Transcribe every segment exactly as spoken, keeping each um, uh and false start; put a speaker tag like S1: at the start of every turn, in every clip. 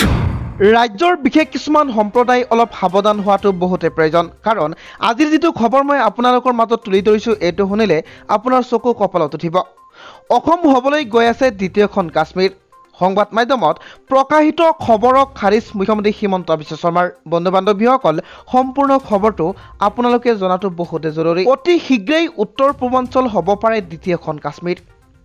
S1: ৰাজ্যৰ বিশেষ কিছুমান সম্প্ৰদায় অলপ সাৱধান হোৱাটো বহুতে প্ৰয়োজন কাৰণ আজিৰ যিটো খবৰ মই আপোনালোকৰ মাজত তুলি ধৰিছোঁ এইটো শুনিলে আপোনাৰ চকু কপালত উঠিব। অসম হ'বলৈ গৈ আছে দ্বিতীয়খন কাশ্মীৰ। সংবাদ মাধ্যমত প্ৰকাশিত খবৰক খাৰিজ মুখ্যমন্ত্ৰী হিমন্ত বিশ্ব শৰ্মাৰ। বন্ধু বান্ধৱীসকল, সম্পূৰ্ণ খবৰটো আপোনালোকে জনাটো বহুতে জৰুৰী। অতি শীঘ্ৰেই উত্তৰ পূৰ্বাঞ্চল হ'ব পাৰে দ্বিতীয়খন কাশ্মীৰ।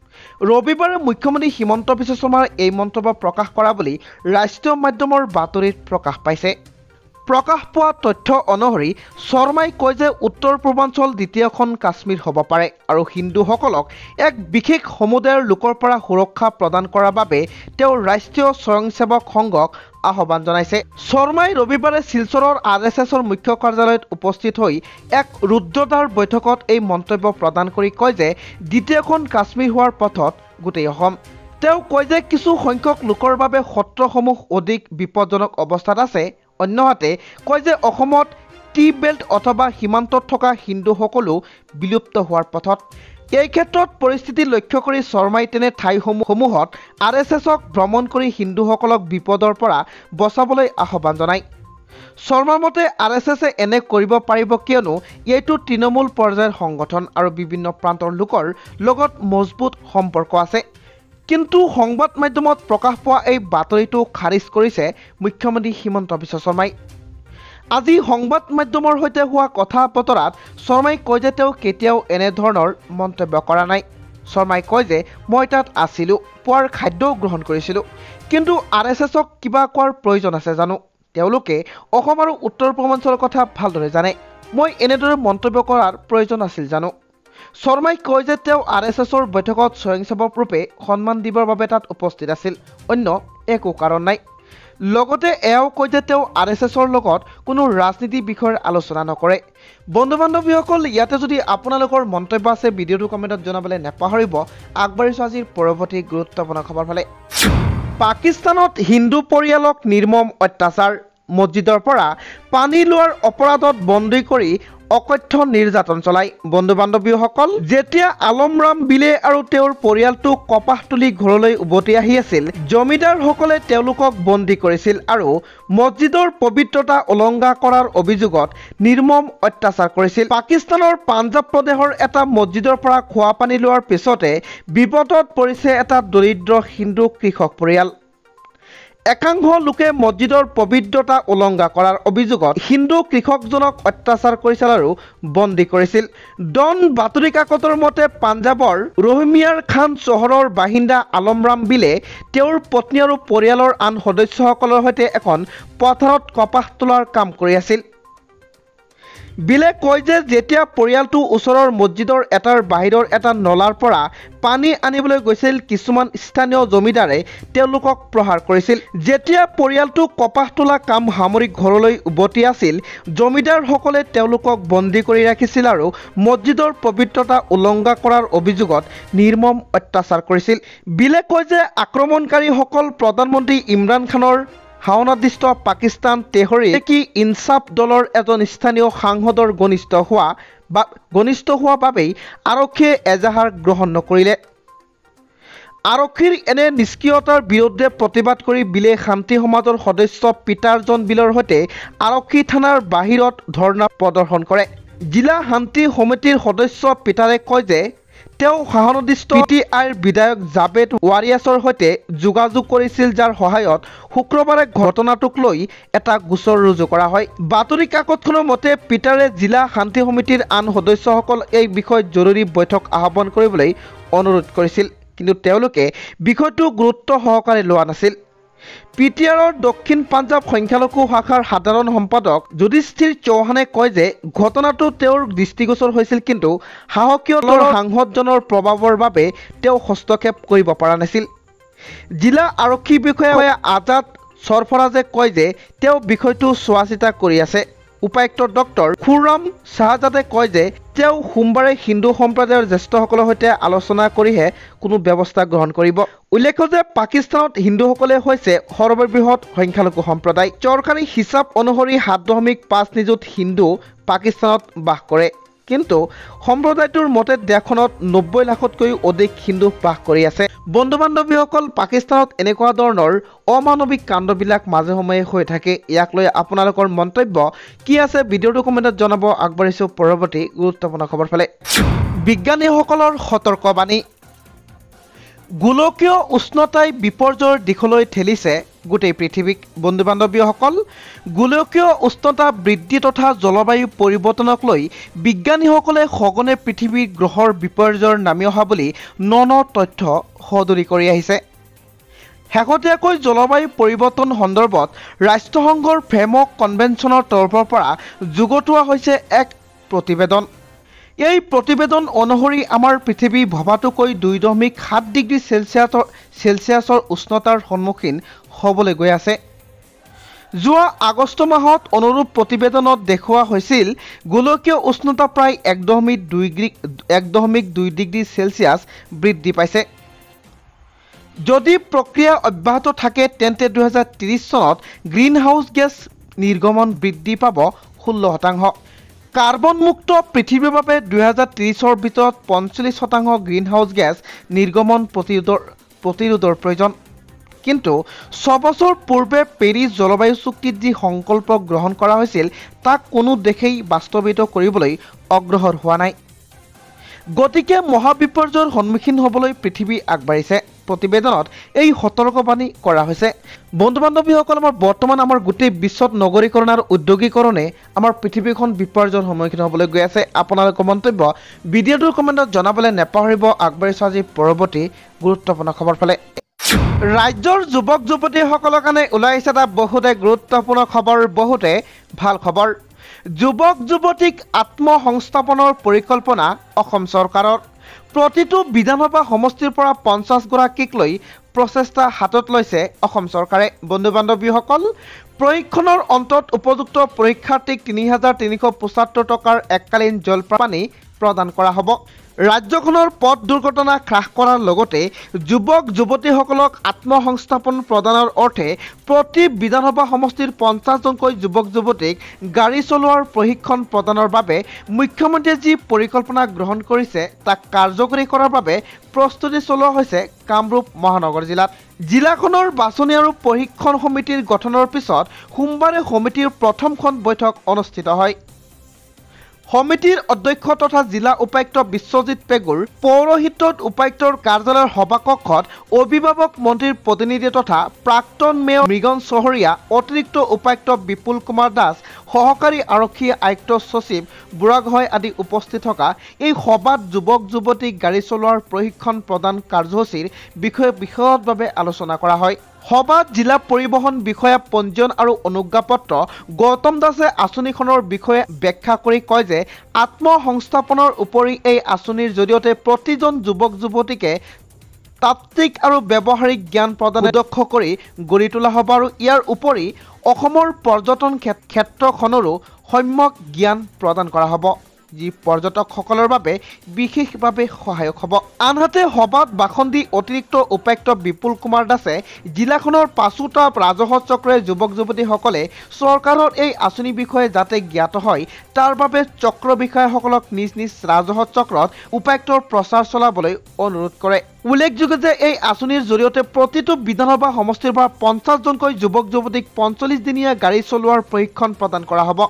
S1: ৰবিবাৰে মুখ্যমন্ত্ৰী হিমন্ত বিশ্ব শৰ্মাৰ এই মন্তব্য প্ৰকাশ কৰা বুলি ৰাষ্ট্ৰীয় মাধ্যমৰ বাতৰিত প্ৰকাশ পাইছে। প্ৰকাশ পোৱা তথ্য অনুসৰি শৰ্মাই কয় যে উত্তৰ পূৰ্বাঞ্চল দ্বিতীয়খন কাশ্মীৰ হ'ব পাৰে আৰু হিন্দুসকলক এক বিশেষ সমুদায়ৰ লোকৰ পৰা সুৰক্ষা প্ৰদান কৰাৰ বাবে তেওঁ ৰাষ্ট্ৰীয় স্বয়ংসেৱক সংঘক আহ্বান জনাইছে। শৰ্মাই ৰবিবাৰে শিলচৰৰ আৰ এছ এছৰ মুখ্য কাৰ্যালয়ত উপস্থিত হৈ এক ৰুদ্ৰতাৰ বৈঠকত এই মন্তব্য প্ৰদান কৰি কয় যে দ্বিতীয়খন কাশ্মীৰ হোৱাৰ পথত গোটেই অসম। তেওঁ কয় যে কিছু সংখ্যক লোকৰ বাবে সত্ৰসমূহ অধিক বিপদজনক অৱস্থাত আছে। অন্যহাতে কয় যে অসমত টি বেল্ট অথবা সীমান্তত থকা হিন্দুসকলো বিলুপ্ত হোৱাৰ পথত। এই ক্ষেত্ৰত পৰিস্থিতি লক্ষ্য কৰি শৰ্মাই তেনে ঠাইসমূহত আৰ এছ এছক ভ্ৰমণ কৰি হিন্দুসকলক বিপদৰ পৰা বচাবলৈ আহ্বান জনায়। শৰ্মাৰ মতে আৰ এছ এছে এনে কৰিব পাৰিব কিয়নো এইটো তৃণমূল পৰ্যায়ৰ সংগঠন আৰু বিভিন্ন প্ৰান্তৰ লোকৰ লগত মজবুত সম্পৰ্ক আছে। কিন্তু সংবাদ মাধ্যমত প্ৰকাশ পোৱা এই বাতৰিটো খাৰিজ কৰিছে মুখ্যমন্ত্ৰী হিমন্ত বিশ্ব শৰ্মাই। আজি সংবাদ মাধ্যমৰ সৈতে হোৱা কথা বতৰাত শৰ্মাই কয় যে তেওঁ কেতিয়াও এনেধৰণৰ মন্তব্য কৰা নাই। শৰ্মাই কয় যে মই তাত আছিলোঁ, পুৱাৰ খাদ্যও গ্ৰহণ কৰিছিলোঁ, কিন্তু আৰ এছ এছক কিবা কোৱাৰ প্ৰয়োজন আছে জানো? তেওঁলোকে অসম আৰু উত্তৰ পূৰ্বাঞ্চলৰ কথা ভালদৰে জানে। মই এনেদৰে মন্তব্য কৰাৰ প্ৰয়োজন আছিল জানো? শৰ্মাই কয় যে তেওঁ আৰ এছ এছৰ বৈঠকত স্বয়ংসেৱক ৰূপে সন্মান দিবৰ বাবে তাত উপস্থিত আছিল, অন্য একো কাৰণ নাই। লগতে এয়াও কয় যে তেওঁ আৰ এছ এছৰ লগত কোনো ৰাজনীতি বিষয়ৰ আলোচনা নকৰে। বন্ধু বান্ধৱীসকল, ইয়াতে যদি আপোনালোকৰ মন্তব্য আছে ভিডিঅ'টো কমেণ্টত জনাবলৈ নাপাহৰিব। আগবাঢ়িছোঁ আজিৰ পৰৱৰ্তী গুৰুত্বপূৰ্ণ খবৰ ফালে। পাকিস্তানত হিন্দু পৰিয়ালক নিৰ্মম অত্যাচাৰ। মছজিদৰ পৰা পানী লোৱাৰ অপৰাধত বন্দী কৰি অকথ্য নিৰ্যাতন চলায়। বন্ধু বান্ধৱীসকল, যেতিয়া আলমৰাম বিলে আৰু তেওঁৰ পৰিয়ালটো কপাহ তুলি ঘৰলৈ উভতি আহি আছিল, জমিদাৰসকলে তেওঁলোকক বন্দী কৰিছিল আৰু মছজিদৰ পবিত্ৰতা উলংঘা কৰাৰ অভিযোগত নিৰ্মম অত্যাচাৰ কৰিছিল। পাকিস্তানৰ পাঞ্জাৱ প্ৰদেশৰ এটা মছজিদৰ পৰা খোৱা পানী লোৱাৰ পিছতে বিপদত পৰিছে এটা দৰিদ্ৰ হিন্দু কৃষক পৰিয়াল। একাংশ লোকে মছজিদৰ পবিত্ৰতা উলংঘা কৰাৰ অভিযোগত হিন্দু কৃষকজনক অত্যাচাৰ কৰিছিল আৰু বন্দী কৰিছিল। ডন বাতৰি কাকতৰ মতে পাঞ্জাৱৰ ৰহিমিয়াৰ খান চহৰৰ বাসিন্দা আলমৰাম বিলে তেওঁৰ পত্নী আৰু পৰিয়ালৰ আন সদস্যসকলৰ সৈতে এখন পথাৰত কপাহ তোলাৰ কাম কৰি আছিল। বিলে কয় যে যেতিয়া পৰিয়ালটো ওচৰৰ মছজিদৰ এটাৰ বাহিৰৰ এটা নলাৰ পৰা পানী আনিবলৈ গৈছিল, কিছুমান স্থানীয় জমিদাৰে তেওঁলোকক প্ৰহাৰ কৰিছিল। যেতিয়া পৰিয়ালটো কপাহ তোলা কাম সামৰি ঘৰলৈ উভতি আছিল, জমিদাৰসকলে তেওঁলোকক বন্দী কৰি ৰাখিছিল আৰু মছজিদৰ পবিত্ৰতা উলংঘা কৰাৰ অভিযোগত নিৰ্মম অত্যাচাৰ কৰিছিল। বিলে কয় যে আক্ৰমণকাৰীসকল প্ৰধানমন্ত্ৰী ইমৰান খানৰ শাসনাধীষ্ঠ পাকিস্তান তেহৰিক ই ইনচাফ দলৰ এজন স্থানীয় সাংসদৰ ঘনিষ্ঠ হোৱা বা ঘনিষ্ঠ হোৱা বাবেই আৰক্ষীয়ে এজাহাৰ গ্ৰহণ নকৰিলে। আৰক্ষীৰ এনে নিষ্ক্ৰিয়তাৰ বিৰুদ্ধে প্ৰতিবাদ কৰি বিলে শান্তি সমাজৰ সদস্য পিটাৰ জন বিলৰ সৈতে আৰক্ষী থানাৰ বাহিৰত ধৰ্ণা প্ৰদৰ্শন কৰে। জিলা শান্তি সমিতিৰ সদস্য পিটাৰে কয় যে তেওঁ শাসনাধীষ্ঠ পি টি আইৰ বিধায়ক জাবেদ ৱাৰিয়াছৰ সৈতে যোগাযোগ কৰিছিল, যাৰ সহায়ত শুক্ৰবাৰে ঘটনাটোক লৈ এটা গোচৰ ৰুজু কৰা হয়। বাতৰি কাকতখনৰ মতে পিটাৰে জিলা শান্তি সমিতিৰ আন সদস্যসকল এই বিষয়ত জৰুৰী বৈঠক আহ্বান কৰিবলৈ অনুৰোধ কৰিছিল, কিন্তু তেওঁলোকে বিষয়টো গুৰুত্ব সহকাৰে লোৱা নাছিল। পি টি আৰৰ দক্ষিণ পাঞ্জাৱ সংখ্যালঘু শাখাৰ সাধাৰণ সম্পাদক যুধিষ্ঠিৰ চৌহানে কয় যে ঘটনাটো তেওঁৰ দৃষ্টিগোচৰ হৈছিল, কিন্তু সাহসীয় দলৰ সাংসদজনৰ প্ৰভাৱৰ বাবে তেওঁ হস্তক্ষেপ কৰিব পৰা নাছিল। জিলা আৰক্ষী বিষয়া আজাদ সৰফৰাজে কয় যে তেওঁ বিষয়টো চোৱা চিতা কৰি আছে। উপায়ুক্ত ডক্টৰ খুৰৰাম শ্বাহজাদে কয় যে তেওঁ সোমবাৰে হিন্দু সম্প্ৰদায়ৰ জ্যেষ্ঠসকলৰ সৈতে আলোচনা কৰিহে কোনো ব্যৱস্থা গ্ৰহণ কৰিব। উল্লেখ্য যে পাকিস্তানত হিন্দুসকলে হৈছে সৰ্ববৃহৎ সংখ্যালঘু সম্প্ৰদায়। চৰকাৰী হিচাপ অনুসৰি সাত দশমিক পাঁচ নিযুত হিন্দু পাকিস্তানত বাস কৰে, কিন্তু সম্প্ৰদায়টোৰ মতে দেশখনত নব্বৈ লাখতকৈও অধিক হিন্দু বাস কৰি আছে। বন্ধু বান্ধৱীসকল, পাকিস্তানত এনেকুৱা ধৰণৰ অমানৱিক কাণ্ডবিলাক মাজে সময়ে হৈ থাকে। ইয়াক লৈ আপোনালোকৰ মন্তব্য কি আছে ভিডিঅ'টো কমেণ্টত জনাব। আগবাঢ়িছোঁ পৰৱৰ্তী গুৰুত্বপূৰ্ণ খবৰ ফালে। বিজ্ঞানীসকলৰ সতৰ্কবাণী। গোলকীয় উষ্ণতাই বিপৰ্যয়ৰ দিশলৈ ঠেলিছে গোটেই পৃথিৱীক। বন্ধু বান্ধৱীসকল, গোলকীয় উষ্ণতা বৃদ্ধি তথা জলবায়ু পৰিৱৰ্তনক লৈ বিজ্ঞানীসকলে সঘনে পৃথিৱীৰ গ্ৰহৰ বিপৰ্যয়ৰ নামি অহা বুলি ন ন তথ্য সদৰি কৰি আহিছে। শেহতীয়াকৈ জলবায়ু পৰিৱৰ্তন সন্দৰ্ভত ৰাষ্ট্ৰসংঘৰ ফ্ৰেমৱৰ্ক কনভেনশ্যনৰ তৰফৰ পৰা যুগুতোৱা হৈছে এক প্ৰতিবেদন। এই প্ৰতিবেদন অনুসৰি আমাৰ পৃথিৱী ভবাটোকৈ দুই দশমিক সাত ডিগ্ৰী চেলচিয়াছৰ চেলচিয়াছৰ উষ্ণতাৰ সন্মুখীন হ'বলৈ গৈ আছে। যোৱা আগষ্ট মাহত অনুৰূপ প্ৰতিবেদনত দেখুওৱা হৈছিল গোলকীয় উষ্ণতা প্ৰায় এক দশমিক দুই এক দশমিক দুই ডিগ্ৰী চেলচিয়াছ বৃদ্ধি পাইছে। যদি প্ৰক্ৰিয়া অব্যাহত থাকে তেন্তে দুহেজাৰ ত্ৰিছ চনত গ্ৰীণ হাউচ গেছ নিৰ্গমন বৃদ্ধি পাব ষোল্ল শতাংশ। কাৰ্বনমুক্ত পৃথিৱীৰ বাবে দুহেজাৰ ত্ৰিছৰ ভিতৰত পঞ্চল্লিছ শতাংশ গ্ৰীণ হাউচ গেছ নিৰ্গমন প্ৰতিৰোধৰ প্ৰতিৰোধৰ প্ৰয়োজন। কিন্তু ছবছৰ পূৰ্বে পেৰিছ জলবায়ু চুক্তিত যি সংকল্প গ্ৰহণ কৰা হৈছিল তাক কোনো দেশেই বাস্তৱায়িত কৰিবলৈ অগ্ৰসৰ হোৱা নাই। গতিকে মহাবিপৰ্যয়ৰ সন্মুখীন হ'বলৈ পৃথিৱী আগবাঢ়িছে। প্ৰতিবেদনত এই সতৰ্কবাণী কৰা হৈছে। বন্ধু বান্ধৱীসকল, আমাৰ বৰ্তমান আমাৰ গোটেই বিশ্বত নগৰীকৰণ আৰু উদ্যোগীকৰণে আমাৰ পৃথিৱীখন বিপৰ্যয়ৰ সন্মুখীন হ'বলৈ গৈ আছে। আপোনালোকৰ মন্তব্য ভিডিঅ'টোৰ কমেণ্টত জনাবলৈ নেপাহৰিব। আগবাঢ়িছোঁ আজি পৰৱৰ্তী গুৰুত্বপূৰ্ণ খবৰ ফালে। ৰাজ্যৰ যুৱক যুৱতীসকলৰ কাৰণে ওলাই আহিছে এটা বহুতে গুৰুত্বপূৰ্ণ খবৰ, বহুতে ভাল খবৰ। যুৱক যুৱতীক আত্মসংস্থাপনৰ পৰিকল্পনা অসম চৰকাৰৰ। প্ৰতিটো বিধানসভা সমষ্টিৰ পৰা পঞ্চাছ গৰাকীক লৈ প্ৰচেষ্টা হাতত লৈছে অসম চৰকাৰে। বন্ধু বান্ধৱীসকল, প্ৰশিক্ষণৰ অন্তত উপযুক্ত পৰীক্ষাৰ্থীক তিনি হাজাৰ তিনিশ পঁচাত্তৰ টকাৰ এককালীন জলপানী প্ৰদান কৰা হ'ব। ৰাজ্যখনৰ পথ দুৰ্ঘটনা হ্ৰাস কৰাৰ লগতে যুৱক যুৱতীসকলক আত্মসংস্থাপন প্ৰদানৰ অৰ্থে প্ৰতি বিধানসভা সমষ্টিৰ পঞ্চাছজনকৈ যুৱক যুৱতীক গাড়ী চলোৱাৰ প্ৰশিক্ষণ প্ৰদানৰ বাবে মুখ্যমন্ত্ৰীয়ে যি পৰিকল্পনা গ্ৰহণ কৰিছে তাক কাৰ্যকৰী কৰাৰ বাবে প্ৰস্তুতি চলোৱা হৈছে কামৰূপ মহানগৰ জিলাত। জিলাখনৰ বাছনি আৰু প্ৰশিক্ষণ সমিতিৰ গঠনৰ পিছত সোমবাৰে সমিতিৰ প্ৰথমখন বৈঠক অনুষ্ঠিত হয়। সমিতিৰ অধ্যক্ষ তথা জিলা উপায়ুক্ত বিশ্বজিৎ পেগুৰ পৌৰোহিত্যত উপায়ুক্তৰ কাৰ্যালয়ৰ সভাকক্ষত অভিভাৱক মন্ত্ৰীৰ প্ৰতিনিধি তথা প্ৰাক্তন মেয়ৰ মৃগন চহৰীয়া, অতিৰিক্ত উপায়ুক্ত বিপুল কুমাৰ দাস, সহকাৰী আৰক্ষী আয়ুক্ত সচিব বুঢ়াগোহাঁই আদি উপস্থিত থকা এই সভাত যুৱক যুৱতীক গাড়ী চলোৱাৰ প্ৰশিক্ষণ প্ৰদান কাৰ্যসূচীৰ বিষয়ে বিশদভাৱে আলোচনা কৰা হয়। সভাত জিলা পৰিবহণ বিষয়া পঞ্জীয়ন আৰু অনুজ্ঞাপত্ৰ গৌতম দাসে আঁচনিখনৰ বিষয়ে ব্যাখ্যা কৰি কয় যে আত্মসংস্থাপনৰ উপৰি এই আঁচনিৰ জৰিয়তে প্ৰতিজন যুৱক যুৱতীকে তাত্ত্বিক আৰু ব্যৱহাৰিক জ্ঞান প্ৰদান দক্ষ কৰি গঢ়ি তোলা হ'ব আৰু ইয়াৰ উপৰি অসমৰ পৰ্যটন ক্ষেত্ৰখনৰো সম্যক জ্ঞান প্ৰদান কৰা হ'ব, যি পৰ্যটকসকলৰ বাবে বিশেষভাৱে সহায়ক হ'ব। আনহাতে সভাত ভাষণ দি অতিৰিক্ত উপায়ুক্ত বিপুল কুমাৰ দাসে জিলাখনৰ পাঁচোটা ৰাজহ চক্ৰৰে যুৱক যুৱতীসকলে চৰকাৰৰ এই আঁচনিৰ বিষয়ে যাতে জ্ঞাত হয় তাৰ বাবে চক্ৰ বিষয়াসকলক নিজ নিজ ৰাজহ চক্ৰত উপায়ুক্তৰ প্ৰচাৰ চলাবলৈ অনুৰোধ কৰে। উল্লেখযোগ্য যে এই আঁচনিৰ জৰিয়তে প্ৰতিটো বিধানসভা সমষ্টিৰ পৰা পঞ্চাছজনকৈ যুৱক যুৱতীক পঞ্চল্লিছ দিনীয়া গাড়ী চলোৱাৰ প্ৰশিক্ষণ প্ৰদান কৰা হ'ব।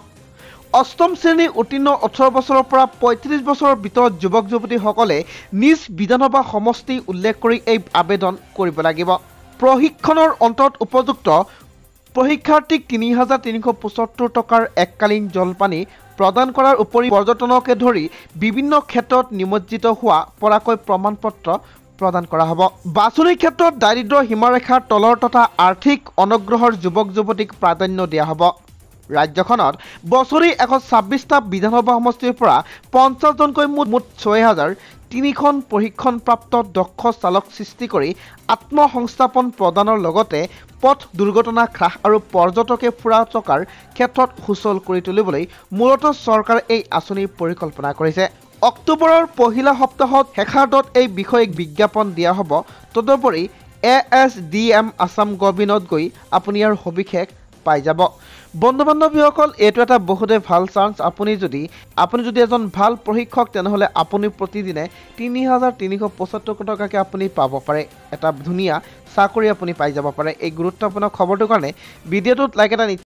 S1: অষ্টম শ্ৰেণী উত্তীৰ্ণ ওঠৰ বছৰৰ পৰা পঁয়ত্ৰিছ বছৰৰ ভিতৰত যুৱক যুৱতীসকলে নিজ বিধানসভা সমষ্টি উল্লেখ কৰি এই আবেদন কৰিব লাগিব। প্ৰশিক্ষণৰ অন্তত উপযুক্ত প্ৰশিক্ষাৰ্থীক তিনি হাজাৰ তিনিশ পঁচত্তৰ টকাৰ এককালীন জলপানী প্ৰদান কৰাৰ উপৰি পৰ্যটনকে ধৰি বিভিন্ন ক্ষেত্ৰত নিমজ্জিত হোৱা পৰাকৈ প্ৰমাণপত্ৰ প্ৰদান কৰা হ'ব। বাছনিৰ ক্ষেত্ৰত দাৰিদ্ৰ সীমাৰেখাৰ তলৰ তথা আৰ্থিক অনগ্ৰসৰ যুৱক যুৱতীক প্ৰাধান্য দিয়া হ'ব। ৰাজ্যখনত বছৰি এশ ছাব্বিছটা বিধানসভা সমষ্টিৰ পৰা পঞ্চাছজনকৈ মুঠ ছয় হাজাৰ তিনিখন প্ৰশিক্ষণপ্ৰাপ্ত দক্ষ চালক সৃষ্টি কৰি আত্মসংস্থাপন প্ৰদানৰ লগতে পথ দুৰ্ঘটনা হ্ৰাস আৰু পৰ্যটকে ফুৰা টকাৰ ক্ষেত্ৰত সুচল কৰি তুলিবলৈ মূলতঃ চৰকাৰে এই আঁচনিৰ পৰিকল্পনা কৰিছে। অক্টোবৰৰ পহিলা সপ্তাহত শেষাৰ্ধত এই বিষয়ে বিজ্ঞাপন দিয়া হ'ব। তদুপৰি A S D M Assam গভৰ্ণমেণ্টত গৈ আপুনি ইয়াৰ সবিশেষ পাই যাব। বন্ধু বান্ধৱীসকল, এইটো এটা বহুতেই ভাল চান্স। আপুনি যদি আপুনি যদি এজন ভাল প্ৰশিক্ষক, তেনেহ'লে আপুনি প্ৰতিদিনে তিনি হাজাৰ তিনিশ পঁচত্তৰ টকাকৈ আপুনি পাব পাৰে। এটা ধুনীয়া চাকৰি আপুনি পাই যাব পাৰে। এই গুৰুত্বপূৰ্ণ খবৰটোৰ কাৰণে ভিডিঅ'টোত লাইক এটা